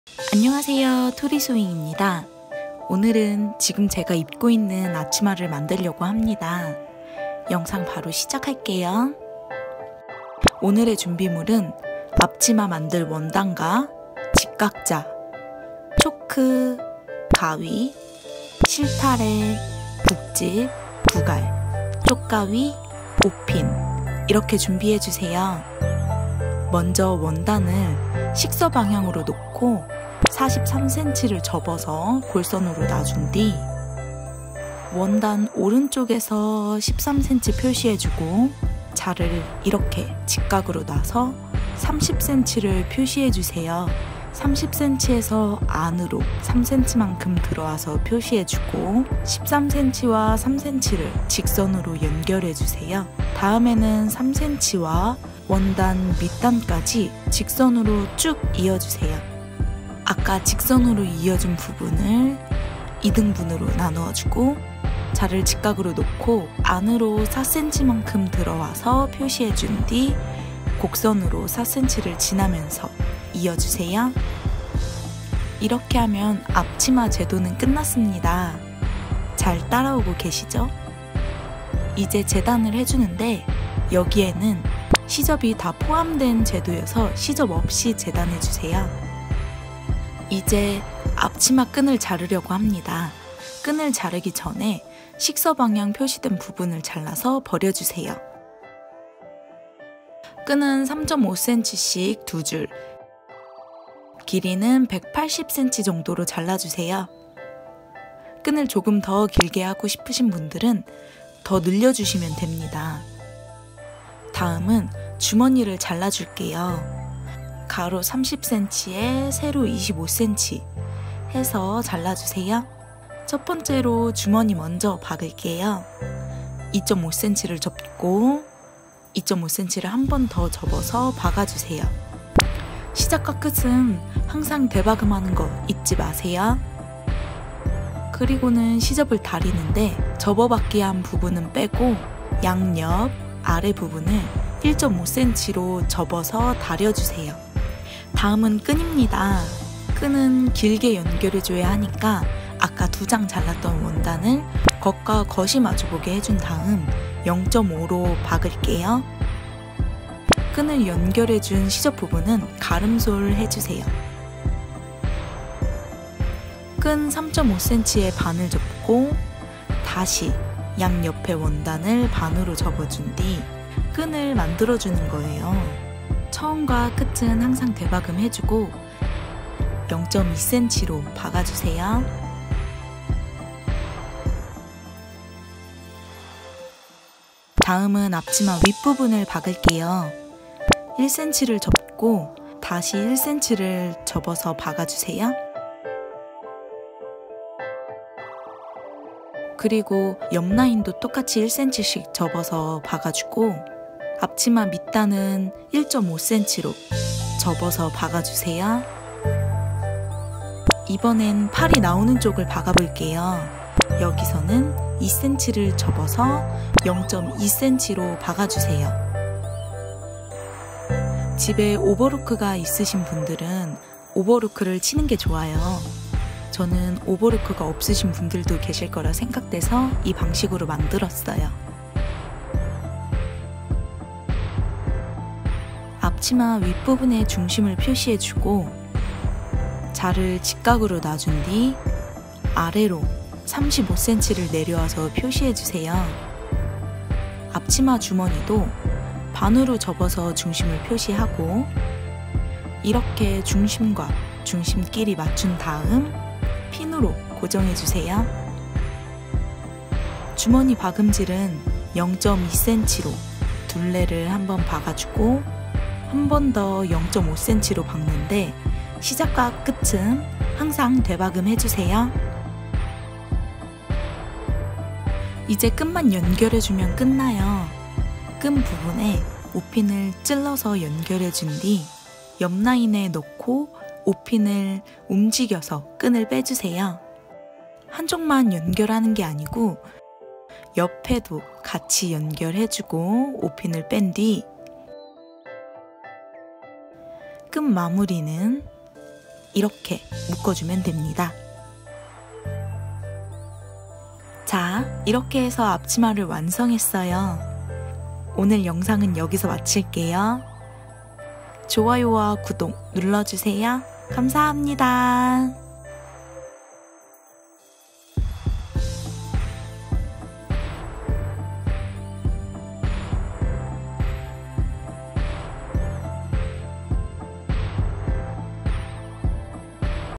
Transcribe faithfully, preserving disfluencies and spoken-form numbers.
안녕하세요, 토리소잉입니다. 오늘은 지금 제가 입고 있는 앞치마를 만들려고 합니다. 영상 바로 시작할게요. 오늘의 준비물은 앞치마 만들 원단과 직각자, 초크, 가위, 실타래, 북집, 부갈, 쪽가위, 옷핀 이렇게 준비해주세요. 먼저 원단을 식서 방향으로 놓고 사십삼 센티미터를 접어서 골선으로 놔준 뒤 원단 오른쪽에서 십삼 센티미터 표시해주고 자를 이렇게 직각으로 놔서 삼십 센티미터를 표시해주세요. 삼십 센티미터에서 안으로 삼 센티미터만큼 들어와서 표시해주고 십삼 센티미터와 삼 센티미터를 직선으로 연결해주세요. 다음에는 삼 센티미터와 원단 밑단까지 직선으로 쭉 이어주세요. 아까 직선으로 이어준 부분을 이 등분으로 나누어주고 자를 직각으로 놓고 안으로 사 센티미터만큼 들어와서 표시해준 뒤 곡선으로 사 센티미터를 지나면서 이어주세요. 이렇게 하면 앞치마 제도는 끝났습니다. 잘 따라오고 계시죠? 이제 재단을 해주는데 여기에는 시접이 다 포함된 제도여서 시접 없이 재단해주세요. 이제 앞치마 끈을 자르려고 합니다. 끈을 자르기 전에 식서 방향 표시된 부분을 잘라서 버려주세요. 끈은 삼 점 오 센티미터씩 두 줄, 길이는 백팔십 센티미터 정도로 잘라주세요. 끈을 조금 더 길게 하고 싶으신 분들은 더 늘려주시면 됩니다. 다음은 주머니를 잘라줄게요. 가로 삼십 센티미터에 세로 이십오 센티미터 해서 잘라주세요. 첫 번째로 주머니 먼저 박을게요. 이 점 오 센티미터를 접고 이 점 오 센티미터를 한 번 더 접어서 박아주세요. 시작과 끝은 항상 대박음하는 거 잊지 마세요. 그리고는 시접을 다리는데 접어박기 한 부분은 빼고 양옆 아래 부분을 일 점 오 센티미터로 접어서 다려주세요. 다음은 끈입니다. 끈은 길게 연결해줘야 하니까 아까 두 장 잘랐던 원단을 겉과 겉이 마주보게 해준 다음 영 점 오로 박을게요. 끈을 연결해준 시접 부분은 가름솔 해주세요. 끈 삼 점 오 센티미터에 반을 접고 다시 양옆에 원단을 반으로 접어준 뒤 끈을 만들어주는 거예요. 처음과 끝은 항상 대박음 해주고 영 점 이 센티미터로 박아주세요. 다음은 앞치마 윗부분을 박을게요. 일 센티미터를 접고 다시 일 센티미터를 접어서 박아주세요. 그리고 옆 라인도 똑같이 일 센티미터씩 접어서 박아주고 앞치마 밑단은 일 점 오 센티미터로 접어서 박아주세요. 이번엔 팔이 나오는 쪽을 박아볼게요. 여기서는 이 센티미터를 접어서 영 점 이 센티미터로 박아주세요. 집에 오버로크가 있으신 분들은 오버로크를 치는 게 좋아요. 저는 오버로크가 없으신 분들도 계실 거라 생각돼서 이 방식으로 만들었어요. 앞치마 윗부분의 중심을 표시해주고 자를 직각으로 놔준 뒤 아래로 삼십오 센티미터를 내려와서 표시해주세요. 앞치마 주머니도 반으로 접어서 중심을 표시하고 이렇게 중심과 중심끼리 맞춘 다음 핀으로 고정해주세요. 주머니 박음질은 영 점 이 센티미터로 둘레를 한번 박아주고 한 번 더 영 점 오 센티미터로 박는데 시작과 끝은 항상 되박음 해주세요. 이제 끈만 연결해주면 끝나요. 끈 부분에 옷핀을 찔러서 연결해준 뒤 옆 라인에 넣고 옷핀을 움직여서 끈을 빼주세요. 한쪽만 연결하는 게 아니고 옆에도 같이 연결해주고 옷핀을 뺀 뒤 끈 마무리는 이렇게 묶어주면 됩니다. 자, 이렇게 해서 앞치마를 완성했어요. 오늘 영상은 여기서 마칠게요. 좋아요와 구독 눌러주세요. 감사합니다.